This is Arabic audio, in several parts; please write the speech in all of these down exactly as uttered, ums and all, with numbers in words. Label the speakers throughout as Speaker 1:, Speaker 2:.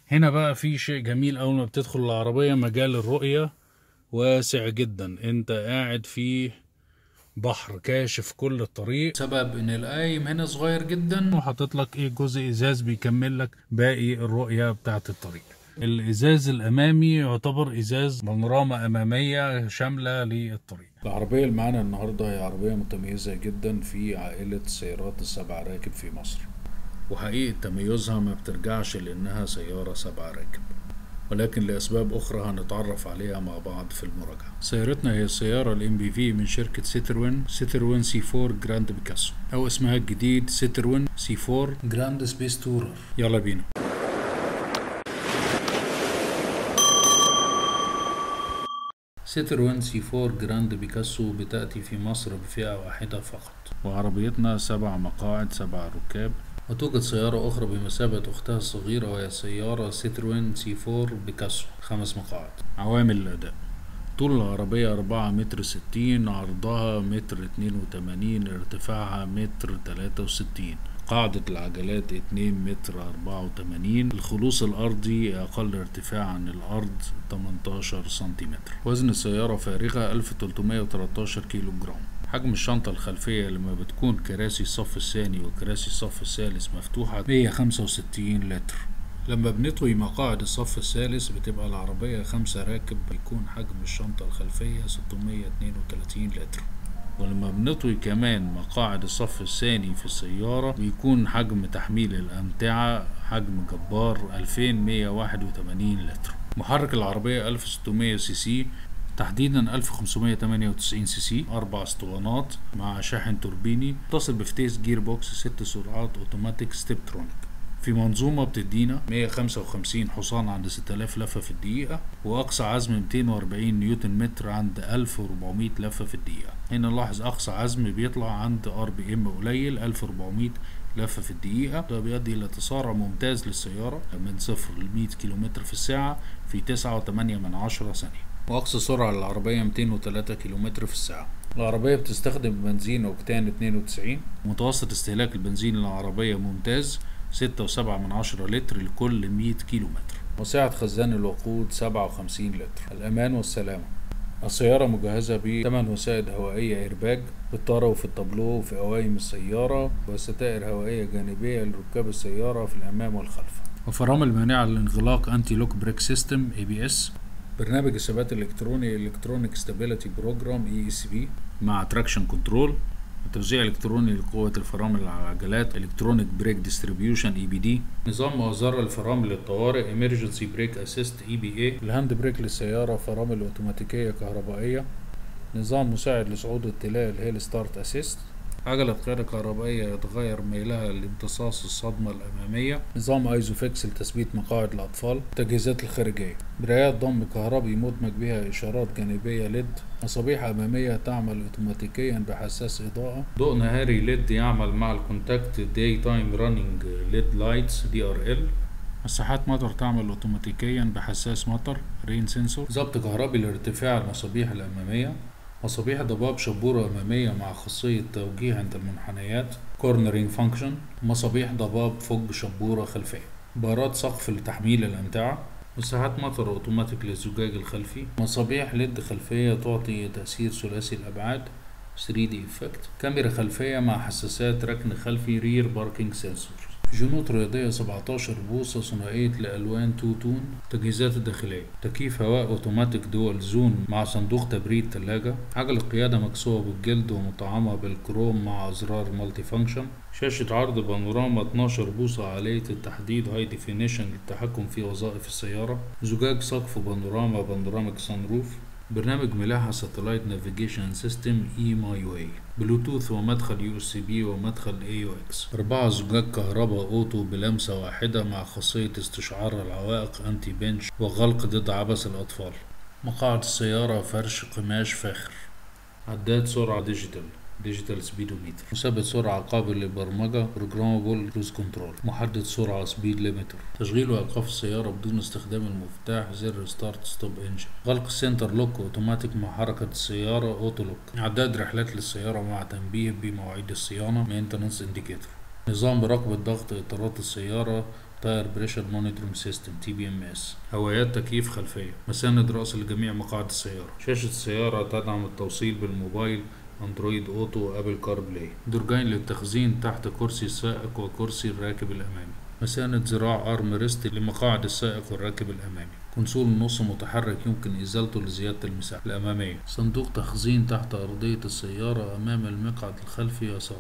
Speaker 1: هنا بقى في شيء جميل، اول ما بتدخل العربية مجال الرؤية واسع جدا، انت قاعد في بحر كاشف كل الطريق، سبب ان القايم هنا صغير جدا وحاطط لك ايه جزء ازاز بيكمل لك باقي الرؤية بتاعت الطريق. الازاز الامامي يعتبر ازاز بانوراما امامية شاملة للطريق. العربية اللي معانا النهاردة هي عربية متميزة جدا في عائلة سيارات السبع راكب في مصر، وحقيقة تميزها ما بترجعش لانها سيارة سبع راكب، ولكن لأسباب أخرى هنتعرف عليها مع بعض في المراجعة. سيارتنا هي السيارة الام بي في من شركة سيتروين، سيتروين سي فور جراند بيكاسو، أو اسمها الجديد سيتروين سي فور جراند سبيس تورر. يلا بينا. سيتروين سي فور جراند بيكاسو بتأتي في مصر بفئة واحدة فقط، وعربيتنا سبع مقاعد سبع ركاب. وتوجد سيارة أخرى بمثابة أختها الصغيرة وهي سيارة سيتروين سي فور بيكاسو خمس مقاعد. عوامل الأداء: طول العربية أربعة متر ستين، عرضها متر اتنين وتمانين، ارتفاعها متر تلاتة وستين، قاعدة العجلات اتنين متر أربعة وتمانين، الخلوص الأرضي أقل ارتفاع عن الأرض تمنتاشر سنتيمتر. وزن السيارة فارغة ألف تلتمية وتلاتاشر كيلو جرام. حجم الشنطة الخلفية لما بتكون كراسي الصف الثاني وكراسي الصف الثالث مفتوحة مية خمسة وستين لتر. لما بنطوي مقاعد الصف الثالث بتبقى العربية خمسة راكب، بيكون حجم الشنطة الخلفية ستمية اتنين وتلاتين لتر. ولما بنطوي كمان مقاعد الصف الثاني في السيارة بيكون حجم تحميل الأمتعة حجم جبار ألفين ومية واحد وتمانين لتر. محرك العربية ألف وستمية سي سي، تحديدا ألف وخمسمية تمانية وتسعين سي سي، أربع اسطوانات مع شاحن توربيني، متصل بفتيس جير بوكس ست سرعات أوتوماتيك ستيب ترونيك، في منظومة بتدينا مية خمسة وخمسين حصان عند ستة آلاف لفة في الدقيقة، وأقصى عزم ميتين وأربعين نيوتن متر عند ألف وأربعمية لفة في الدقيقة. هنا نلاحظ أقصى عزم بيطلع عند ار بي ام قليل ألف وأربعمية لفة في الدقيقة، ده بيؤدي إلى تسارع ممتاز للسيارة من صفر لمية كيلومتر في الساعة في تسعة وتمانية من عشرة ثانية. وأقصى سرعة للعربية ميتين وتلاتة كيلومتر في الساعة. العربية بتستخدم بنزين أوكتان اتنين وتسعين. متوسط استهلاك البنزين للعربية ممتاز، ستة وسبعة من عشرة لتر لكل مية كيلو متر. وسعة خزان الوقود سبعة وخمسين لتر. الأمان والسلامة: السيارة مجهزة بثمان وسائد هوائية إيرباج في الطارة وفي التابلو وفي قوائم السيارة، وستائر هوائية جانبية لركاب السيارة في الأمام والخلف، وفرامل مانعة للانغلاق أنتي لوك بريك سيستم اي بي اس، برنامج الثبات الإلكتروني إلكترونيك ستابيليتي بروجرام اي اس بي مع تراكشن كنترول، توزيع الكتروني لقوة الفرامل على العجلات الكترونيك بريك ديستريبيوشن اي بي دي، نظام مؤازرة لفرامل الطوارئ امرجنسي بريك اسيست اي بي اي، الهاند بريك للسيارة، فرامل اوتوماتيكية كهربائية، نظام مساعد لصعود التلاء الهيل ستارت اسيست، عجلة قيادة كهربائية يتغير ميلها لامتصاص الصدمة الأمامية، نظام ايزوفيكس لتثبيت مقاعد الأطفال، التجهيزات الخارجية، مرايات ضم كهربي مدمج بها إشارات جانبية ليد، مصابيح أمامية تعمل أوتوماتيكيا بحساس إضاءة، ضوء نهاري ليد يعمل مع الكونتاكت داي تايم رانينج ليد لايتس دي ار ال، مساحات مطر تعمل اوتوماتيكيا بحساس مطر رين سنسور، ضبط كهربي لارتفاع المصابيح الأمامية، مصابيح ضباب شبورة أمامية مع خاصية توجيه عند المنحنيات كورنرينج فانكشن، مصابيح ضباب فوق شبورة خلفية، بارات سقف لتحميل الأمتعة، مساحات مطر أوتوماتيك للزجاج الخلفي، مصابيح ليد خلفية تعطي تأثير ثلاثي الأبعاد ثري دي إفكت، كاميرا خلفية مع حساسات ركن خلفي رير باركينج سنسور، جنوط رياضية سبعتاشر بوصة ثنائية لألوان تو تون، تجهيزات الداخلية، تكييف هواء أوتوماتيك دول زون مع صندوق تبريد تلاجة، عجلة قيادة مكسوة بالجلد ومطعمة بالكروم مع أزرار مالتي فانكشن، شاشة عرض بانوراما اتناشر بوصة عالية التحديد هاي ديفينيشن للتحكم في وظائف السيارة، زجاج سقف بانوراما بانوراميك سانروف، برنامج ملاحة ساتلايت نافيجيشن سيستم اي ماي واي، بلوتوث ومدخل يو اس بي ومدخل اي يو اكس، أربعة زجاج كهرباء أوتو بلمسة واحدة مع خاصية استشعار العوائق أنتي بنش وغلق ضد عبث الأطفال، مقاعد السيارة فرش قماش فاخر، عداد سرعة ديجيتال ديجيتال سبيدوميتر، مثبت سرعة قابل للبرمجة بروجرامبل كروز كنترول، محدد سرعة سبيد ليميتر، تشغيل وإيقاف السيارة بدون استخدام المفتاح زر ستارت ستوب انجن، غلق السنتر لوك اوتوماتيك مع حركة السيارة اوتو لوك، عداد رحلات للسيارة مع تنبيه بمواعيد الصيانة مينتنس انديكيتور، نظام مراقبة ضغط إطارات السيارة تاير بريشر مونيتورنج سيستم تي بي ام اس، هوايات تكييف خلفية، مساند رأس لجميع مقاعد السيارة، شاشة السيارة تدعم التوصيل بالموبايل، اندرويد اوتو، ابل كار بلاي، درجين للتخزين تحت كرسي السائق وكرسي الراكب الامامي، مساند ذراع ارم ريست لمقاعد السائق والراكب الامامي، كونسول نص متحرك يمكن ازالته لزيادة المساحة الامامية، صندوق تخزين تحت ارضية السيارة امام المقعد الخلفي يسار.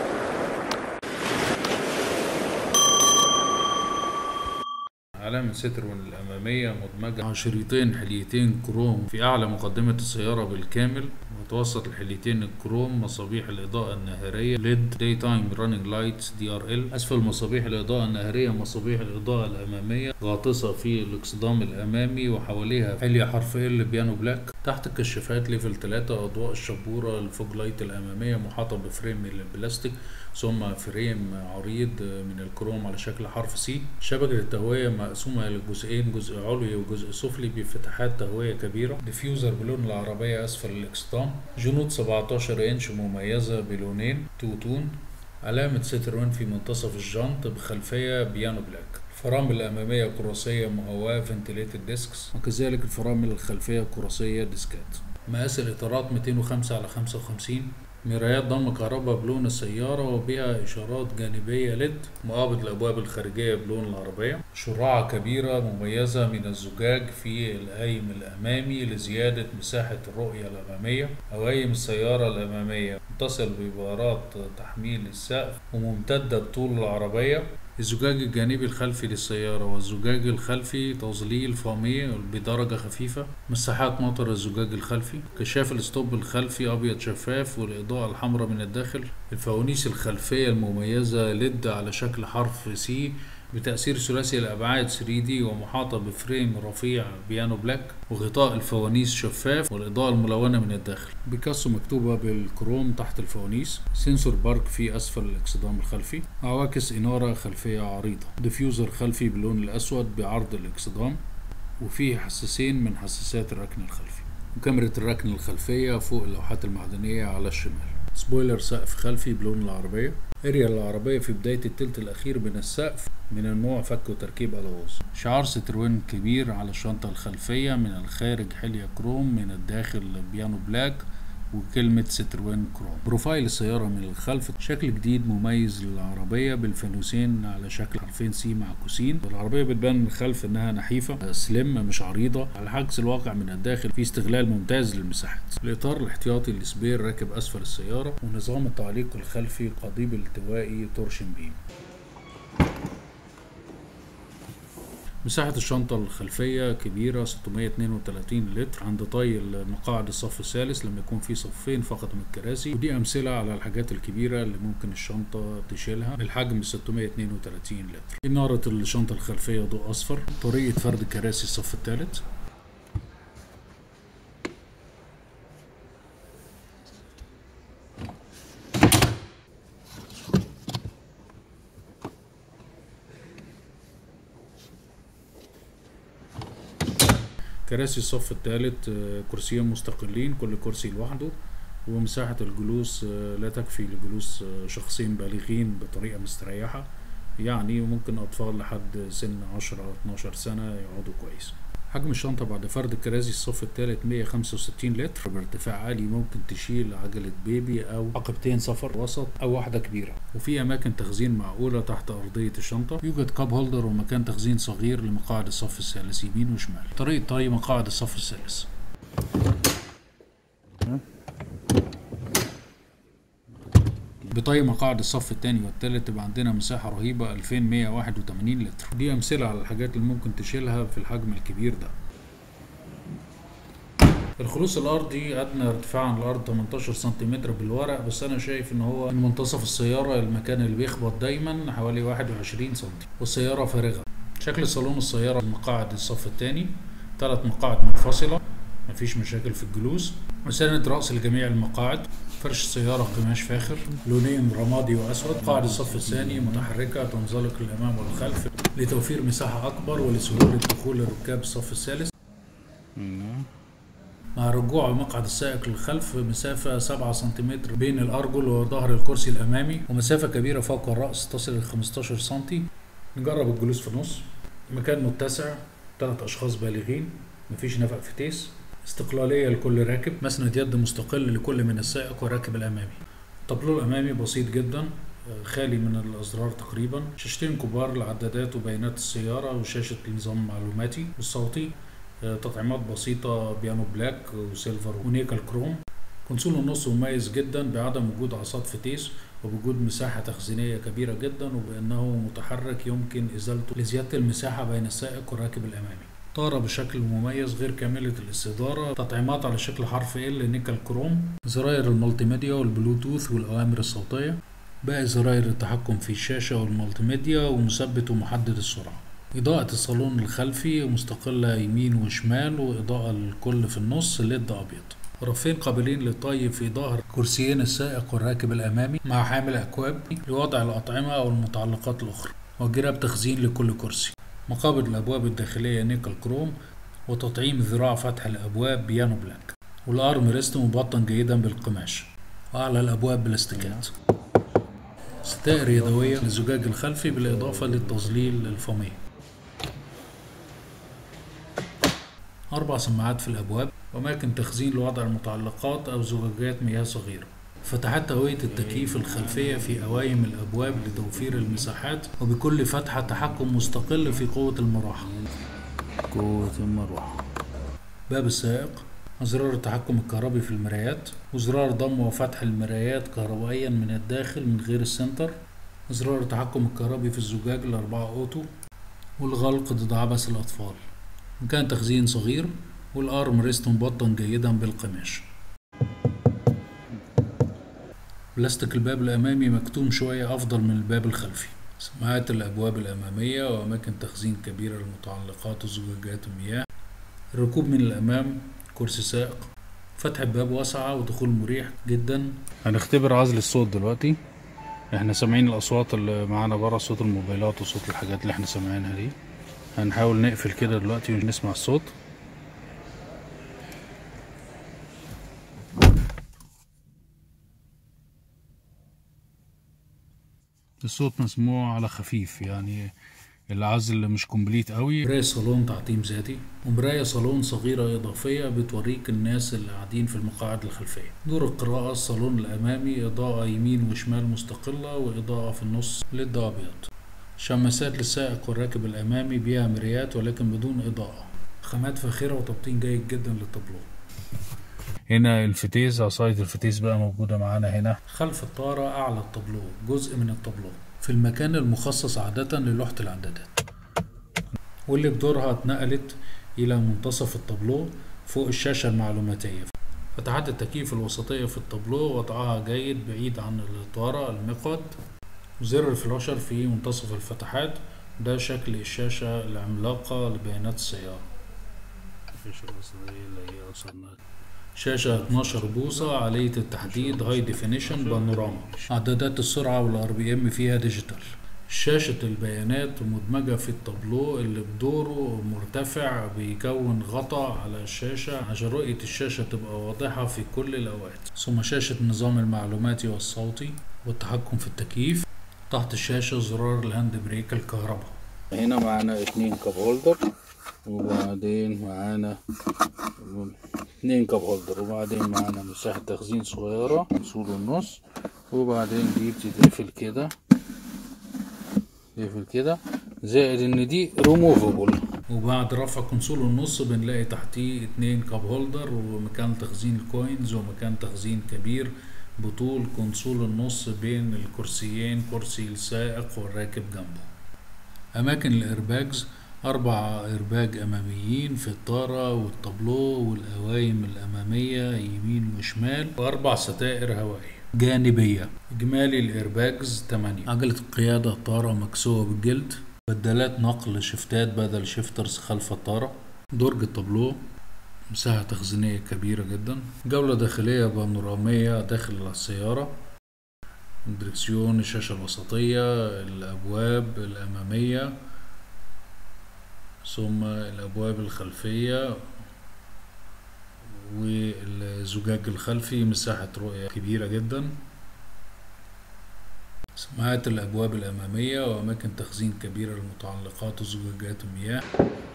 Speaker 1: علامة ستروين الأمامية مدمجة مع شريطين حليتين كروم في أعلى مقدمة السيارة بالكامل، متوسط الحليتين الكروم، مصابيح الإضاءة النهارية ليد داي تايم رانينج لايتس دي ار ال، أسفل مصابيح الإضاءة النهارية مصابيح الإضاءة الأمامية غاطسة في الإكسدام الأمامي وحواليها حلية حرف ال بيانو بلاك، تحت الكشافات ليفل ثلاثة أضواء الشبورة الفوج لايت الأمامية محاطة بفريم من البلاستيك ثم فريم عريض من الكروم على شكل حرف سي، شبكة التهوية مقسومة إلى جزئين، جزء علوي وجزء سفلي بفتحات تهوية كبيرة، ديفيوزر بلون العربية أسفل الإكسدام، جنود سبعتاشر إنش مميزة بلونين تو تون، علامة ستروين في منتصف الجنط بخلفية بيانو بلاك، الفرامل الأمامية كراسية مهواة فنتليتد ديسكس، وكذلك الفرامل الخلفية كراسية ديسكات، مقاس الإطارات مئتين وخمسة على خمسة وخمسين، مرايات ضم كهرباء بلون السيارة وبها إشارات جانبية ليد، مقابض الأبواب الخارجية بلون العربية، شراعة كبيرة مميزة من الزجاج في القايم الأمامي لزيادة مساحة الرؤية الأمامية، قوايم السيارة الأمامية متصل ببارات تحميل السقف وممتدة بطول العربية، الزجاج الجانبي الخلفي للسيارة والزجاج الخلفي تظليل فامي بدرجة خفيفة، مساحات مطر الزجاج الخلفي، كشاف الستوب الخلفي أبيض شفاف والإضاءة الحمراء من الداخل، الفوانيس الخلفية المميزة ليد على شكل حرف سي بتأثير ثلاثي الأبعاد ثري دي ومحاطة بفريم رفيع بيانو بلاك، وغطاء الفوانيس شفاف والإضاءة الملونة من الداخل، بيكاسو مكتوبة بالكروم تحت الفوانيس، سنسور بارك في أسفل الإكسدام الخلفي، عواكس إنارة خلفية عريضة، ديفيوزر خلفي باللون الأسود بعرض الإكسدام، وفيه حساسين من حساسات الركن الخلفي، وكاميرا الركن الخلفية فوق اللوحات المعدنية على الشمال، سبويلر سقف خلفي بلون العربية، اريا العربية في بداية التلت الأخير من السقف من النوع فك وتركيب ألواز، شعار ستروين كبير على الشنطة الخلفية، من الخارج حلية كروم، من الداخل بيانو بلاك وكلمة ستروين كروم، بروفايل السيارة من الخلف شكل جديد مميز للعربية بالفانوسين على شكل حرفين سي معكوسين، العربية بتبان من الخلف انها نحيفة سليم مش عريضة، على عكس الواقع من الداخل في استغلال ممتاز للمساحات، الاطار الاحتياطي السبير راكب اسفل السيارة، ونظام التعليق الخلفي قضيب التوائي تورشن بيم. مساحة الشنطة الخلفية كبيرة ستمائة واثنين وثلاثين لتر عند طي المقاعد الصف الثالث لما يكون في صفين فقط من الكراسي، ودي أمثلة على الحاجات الكبيرة اللي ممكن الشنطة تشيلها بالحجم ستمائة واثنين وثلاثين لتر. إنارة الشنطة الخلفية ضوء أصفر، طريقة فرد كراسي الصف الثالث، كراسي الصف الثالث كرسيين مستقلين كل كرسي لوحده، ومساحة الجلوس لا تكفي لجلوس شخصين بالغين بطريقة مستريحة، يعني ممكن أطفال لحد سن عشرة أو اتناشر سنة يقعدوا كويس. حجم الشنطة بعد فرد كراسي الصف الثالث مائة وخمسة وستين لتر بارتفاع عالي، ممكن تشيل عجلة بيبي أو عقبتين سفر وسط أو واحدة كبيرة، وفي أماكن تخزين معقولة تحت أرضية الشنطة، يوجد كاب هولدر ومكان تخزين صغير لمقاعد الصف الثالث يمين وشمال. طريقة طي مقاعد الصف الثالث، بطي مقاعد الصف الثاني والثالث تبقى عندنا مساحة رهيبة ألفين ومائة وواحد وثمانين لتر، دي أمثلة على الحاجات اللي ممكن تشيلها في الحجم الكبير ده. الخلوص الأرضي أدنى ارتفاع عن الأرض ثمانية عشر سنتيمتر بالورق، بس أنا شايف إن هو من منتصف السيارة المكان اللي بيخبط دايما حوالي واحد وعشرين سنتي، والسيارة فارغة. شكل صالون السيارة مقاعد الصف الثاني، ثلاث مقاعد منفصلة مفيش مشاكل في الجلوس، مساند رأس لجميع المقاعد، فرش السيارة قماش فاخر لونين رمادي وأسود، قاعدة الصف الثاني متحركة تنزلق للأمام والخلف لتوفير مساحة أكبر ولسهولة دخول الركاب الصف الثالث، مع رجوع مقعد السائق للخلف مسافة سبعة سنتيمتر بين الأرجل وظهر الكرسي الأمامي، ومسافة كبيرة فوق الرأس تصل ل خمستاشر سنتي، نجرب الجلوس في النص. مكان متسع، ثلاث أشخاص بالغين، مفيش نفق فتيس، استقلالية لكل راكب، مسند يد مستقل لكل من السائق والراكب الأمامي. الطابلوه الأمامي بسيط جدا، خالي من الأزرار تقريبا، شاشتين كبار لعدادات وبيانات السيارة وشاشة نظام معلوماتي والصوتي، تطعيمات بسيطة بيانو بلاك وسيلفر ونيكل كروم. كونسول النص مميز جدا بعدم وجود عصات فتيس وبوجود مساحة تخزينية كبيرة جدا، وبأنه متحرك يمكن إزالته لزيادة المساحة بين السائق والراكب الأمامي. طارة بشكل مميز غير كاملة الاستدارة، تطعيمات على شكل حرف ال نيكل كروم، زراير المالتي ميديا والبلوتوث والأوامر الصوتية، باقي زراير التحكم في الشاشة والمالتي ميديا ومثبت ومحدد السرعة. إضاءة الصالون الخلفي مستقلة يمين وشمال، وإضاءة الكل في النص ليد أبيض. رفين قابلين للطي في ظهر كرسيين السائق والراكب الأمامي مع حامل أكواب لوضع الأطعمة أو المتعلقات الأخرى، وجراب تخزين لكل كرسي. مقابض الأبواب الداخلية نيكل كروم، وتطعيم ذراع فتح الأبواب بيانو بلاك، والأرم ريست مبطن جيدا بالقماش، وأعلى الأبواب بلاستيكات. ستائر يدوية للزجاج الخلفي بالإضافة للتظليل الفمي. أربع سماعات في الأبواب، وأماكن تخزين لوضع المتعلقات أو زجاجات مياه صغيرة. فتحات تهوية التكييف الخلفية في أوايم الأبواب لتوفير المساحات، وبكل فتحة تحكم مستقل في قوة المروحة. قوة المروحة. باب السائق، زرار التحكم الكهربي في المرايات، وزرار ضم وفتح المرايات كهربائيا من الداخل من غير السنتر، زرار التحكم الكهربي في الزجاج الأربعة أوتو، والغلق ضد عبث الأطفال. مكان تخزين صغير، والأرم ريست مبطن جيدا بالقماش. بلاستيك الباب الأمامي مكتوم شوية أفضل من الباب الخلفي. سماعات الأبواب الأمامية وأماكن تخزين كبيرة للمتعلقات وزجاجات المياه. الركوب من الأمام، كرسي سائق، فتح الباب واسعة ودخول مريح جدا. هنختبر عزل الصوت دلوقتي. احنا سامعين الأصوات اللي معانا برا، صوت الموبايلات وصوت الحاجات اللي احنا سامعينها دي. هنحاول نقفل كده دلوقتي ونسمع الصوت. الصوت مسموع على خفيف، يعني العزل مش كومبليت قوي. مراية صالون تعتيم ذاتي، ومراية صالون صغيرة إضافية بتوريك الناس اللي قاعدين في المقاعد الخلفية. دور القراءة، الصالون الأمامي إضاءة يمين وشمال مستقلة، وإضاءة في النص ليد أبيض. شماسات للسائق والراكب الأمامي بيها مرايات ولكن بدون إضاءة. خامات فاخرة وتبطين جيد جدا للطابلوه. هنا الفتيس، عصاية الفتيس بقى موجودة معانا هنا خلف الطارة أعلى الطابلوه، جزء من الطابلوه في المكان المخصص عادة للوحة العدادات، واللي بدورها اتنقلت إلى منتصف الطابلوه فوق الشاشة المعلوماتية. فتحات التكييف الوسطية في الطابلوه وضعها جيد بعيد عن الطارة المقعد، وزر الفلاشر في منتصف الفتحات. ده شكل الشاشة العملاقة لبيانات السيارة. شاشة اتناشر بوصة عالية التحديد، هاي ديفينيشن بانوراما. عدادات السرعة والار بي ام فيها ديجيتال. شاشة البيانات مدمجة في الطابلوه اللي بدوره مرتفع بيكون غطاء على الشاشة عشان رؤية الشاشة تبقى واضحة في كل الأوقات. ثم شاشة النظام المعلوماتي والصوتي والتحكم في التكييف. تحت الشاشة زرار الهاند بريك الكهرباء. هنا معانا اتنين كاب هولدر، وبعدين معانا اتنين كاب هولدر، وبعدين معانا مساحة تخزين صغيرة كونسول النص، وبعدين دي بتتقفل كده، تقفل كده، زائد ان دي ريموفبل. وبعد رفع كونسول النص بنلاقي تحتيه اتنين كاب هولدر، ومكان تخزين الكوينز، ومكان تخزين كبير بطول كونسول النص بين الكرسيين، كرسي السائق والراكب جنبه. أماكن الإيرباجز، أربع إيرباج أماميين في الطارة والطابلوه والأوايم الأمامية يمين وشمال، وأربع ستائر هوائية جانبية. إجمالي الإيرباجز تمانية. عجلة القيادة طارة مكسوة بالجلد، بدلات نقل شفتات بدل شفترز خلف الطارة. درج الطابلوه، مساحة تخزينية كبيرة جدا. جولة داخلية بانورامية داخل السيارة. الدركسيون، الشاشة الوسطية، الأبواب الأمامية، ثم الأبواب الخلفية، والزجاج الخلفي، مساحة رؤية كبيرة جدا. سماعات الأبواب الأمامية وأماكن تخزين كبيرة للمتعلقات وزجاجات المياه.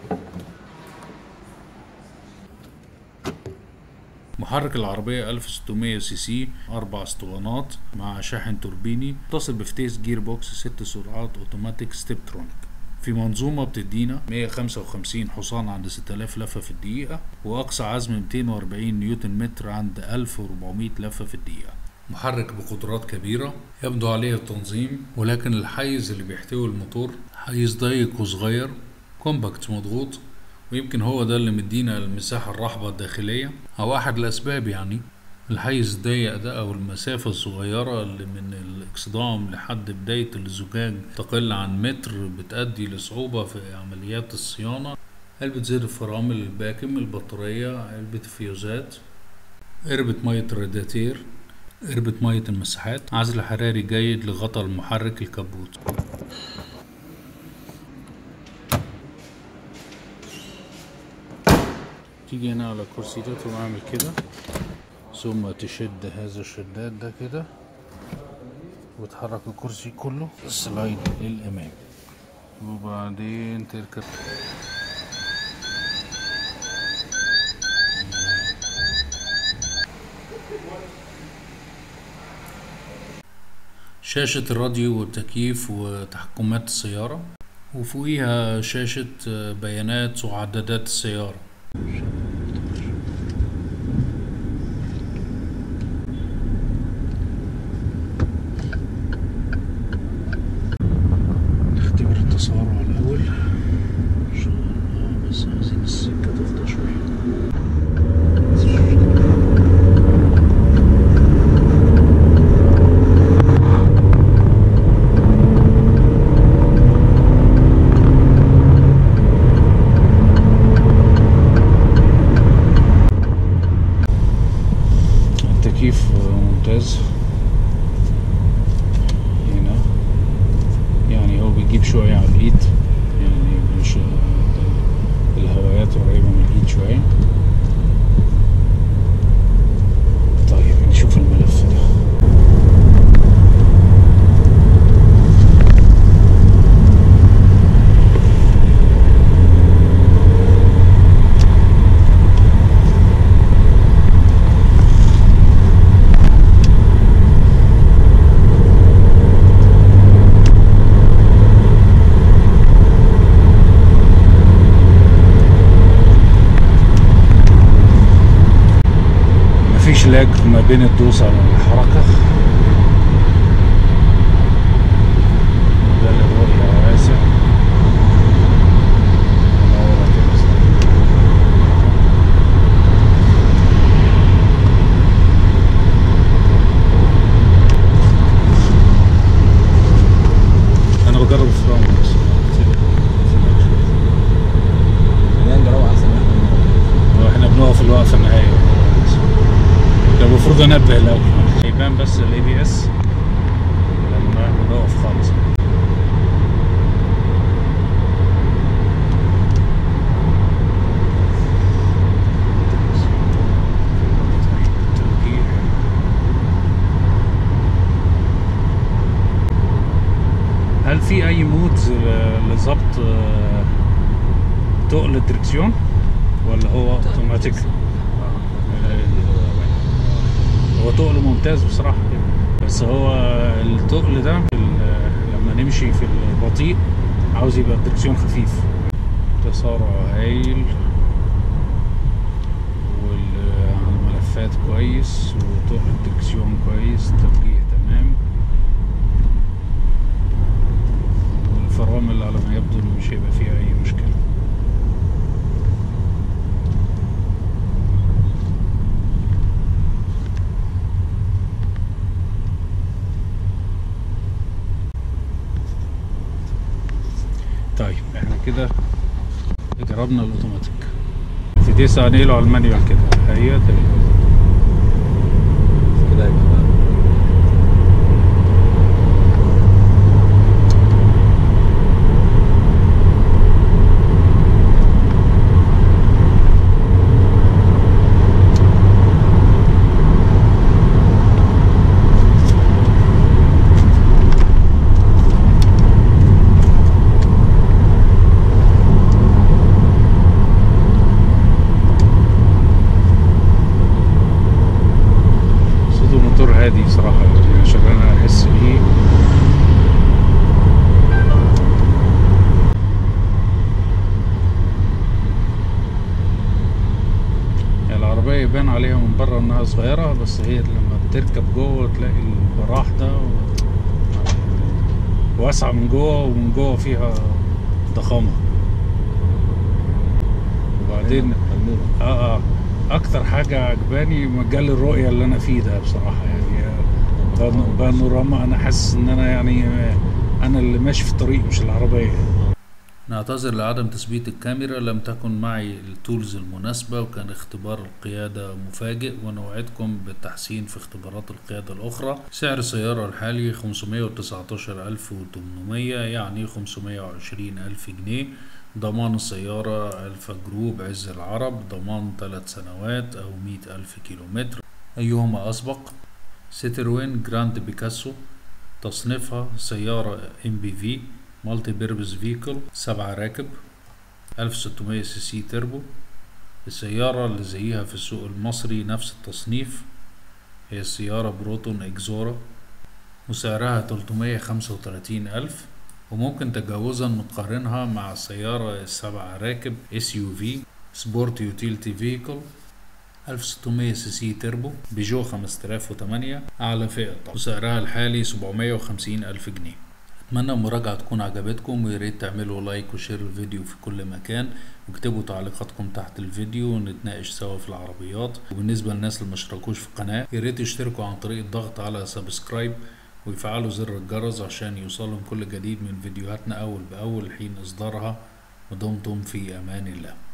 Speaker 1: محرك العربية ألف وستمية سي سي، أربع اسطوانات مع شاحن توربيني، متصل بفتيس جير بوكس ست سرعات أوتوماتيك ستيبترونيك، في منظومة بتدينا مية وخمسة وخمسين حصان عند ستة آلاف لفة في الدقيقة، وأقصى عزم ميتين وأربعين نيوتن متر عند ألف وأربعمية لفة في الدقيقة. محرك بقدرات كبيرة يبدو عليه التنظيم، ولكن الحيز اللي بيحتوي الموتور حيز ضيق وصغير كومباكت مضغوط، ويمكن هو ده اللي مدينا المساحة الرحبة الداخلية، أو أحد الأسباب. يعني الحيز الضيق ده أو المسافة الصغيرة اللي من الإكسدام لحد بداية الزجاج تقل عن متر بتؤدي لصعوبة في عمليات الصيانة. علبة زيت الفرامل، الباكم، البطارية، علبة الفيوزات، قربة مية الرادياتير، قربة مية المساحات، عزل حراري جيد لغطاء المحرك، الكبوت. تيجي هنا على الكرسي ده تقوم عامل كده، ثم تشد هذا الشداد ده كده وتحرك الكرسي كله سلايد للأمام، وبعدين تركب. شاشة الراديو والتكييف وتحكمات السيارة، وفوقيها شاشة بيانات وعدادات السيارة. نختبر التسارع الأول إن شاء الله، بس عايزين السكة تفضى شوية. التكييف ممتاز هنا، يعني هو بيجيب شوية على الإيد، يعني مش الهوايات قريبة من الإيد شوية. طيب نشوف الملف ده. مفيش لاج ما بين الدوسة والحركة، ده الرؤية واسع. أنا بجرب الفرامل بس احنا بنقف الوقفة النهائية، ده المفروض انبه الاول يبان بس الاي بي اس لما نقف خالص. هل في اي مود لضبط تقل الدركسيون ولا هو اوتوماتيك؟ هو تقل ممتاز بصراحة، بس هو التقل ده لما نمشي في البطيء عاوز يبقى الدركسيون خفيف. تسارع هايل، والملفات كويس، وتقل الدركسيون كويس، توجيه تمام، والفرامل على ما يبدو انه مش هيبقى فيها اي مشكلة. طيب احنا كده جربنا الاوتوماتيك، تدوس عليه على المانيوال كده، هي كده يبقى العربية يبان عليها من بره انها صغيرة، بس هي لما تركب جوه تلاقي البراح ده واسعة من جوه، ومن جوه فيها ضخامة. وبعدين اه اه اكتر حاجة عجباني مجال الرؤية اللي انا فيه ده بصراحة، يعني بانوراما. انا حاسس ان انا يعني انا اللي ماشي في الطريق مش العربية. نعتذر لعدم تثبيت الكاميرا، لم تكن معي التولز المناسبة، وكان اختبار القيادة مفاجئ، ونوعدكم بالتحسين في اختبارات القيادة الأخرى. سعر السيارة الحالي خمسمائة وتسعتاشر ألف وتمنمية، يعني خمسمائة وعشرين ألف جنيه. ضمان السيارة ألفا جروب عز العرب، ضمان ثلاث سنوات أو مئة ألف كيلومتر. أيهما أسبق؟ سيتروين جراند بيكاسو، تصنيفها سيارة ام بي في مالتي بيربز فيكل، سبعة راكب، ألف وستمائة سي سي تربو. السيارة اللي زيها في السوق المصري نفس التصنيف هي السيارة بروتون اكزورا، وسعرها تلتمائة وخمسة وثلاثين ألف. وممكن تجاوزا نقارنها مع السيارة السبعة راكب اس يو في سبورت يوتيلتي فيكل، ألف وستمائة سي سي تربو، بيجو خمسة آلاف وثمانية أعلى فئة، وسعرها الحالي سبعمائة وخمسين ألف جنيه. أتمنى المراجعة تكون عجبتكم، وياريت تعملوا لايك وشير الفيديو في كل مكان، واكتبوا تعليقاتكم تحت الفيديو ونتناقش سوا في العربيات. وبالنسبة للناس اللي مشتركوش في القناة، ياريت يشتركوا عن طريق الضغط على سبسكرايب ويفعلوا زر الجرس عشان يوصلهم كل جديد من فيديوهاتنا أول بأول حين إصدارها. ودمتم في أمان الله.